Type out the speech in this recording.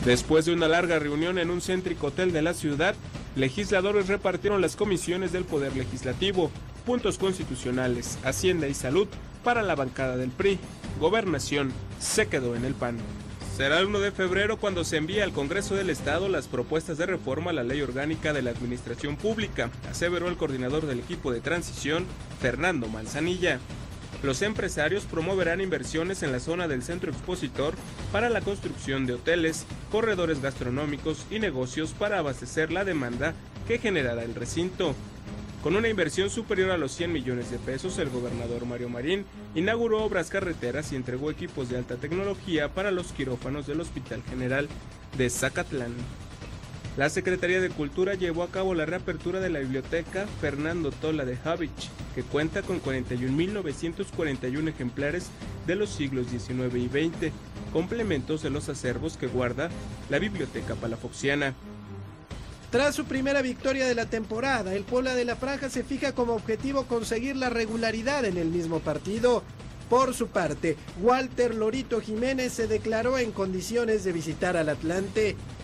Después de una larga reunión en un céntrico hotel de la ciudad, legisladores repartieron las comisiones del Poder Legislativo, puntos constitucionales, Hacienda y Salud para la bancada del PRI. Gobernación se quedó en el PAN. Será el 1 de febrero cuando se envíe al Congreso del Estado las propuestas de reforma a la Ley Orgánica de la Administración Pública, aseveró el coordinador del equipo de transición, Fernando Manzanilla. Los empresarios promoverán inversiones en la zona del centro expositor para la construcción de hoteles, corredores gastronómicos y negocios para abastecer la demanda que generará el recinto. Con una inversión superior a los 100 millones de pesos, el gobernador Mario Marín inauguró obras carreteras y entregó equipos de alta tecnología para los quirófanos del Hospital General de Zacatlán. La Secretaría de Cultura llevó a cabo la reapertura de la biblioteca Fernando Tola de Havich, que cuenta con 41.941 ejemplares de los siglos XIX y XX, complementos de los acervos que guarda la Biblioteca Palafoxiana. Tras su primera victoria de la temporada, el Puebla de la Franja se fija como objetivo conseguir la regularidad en el mismo partido. Por su parte, Walter Lorito Jiménez se declaró en condiciones de visitar al Atlante.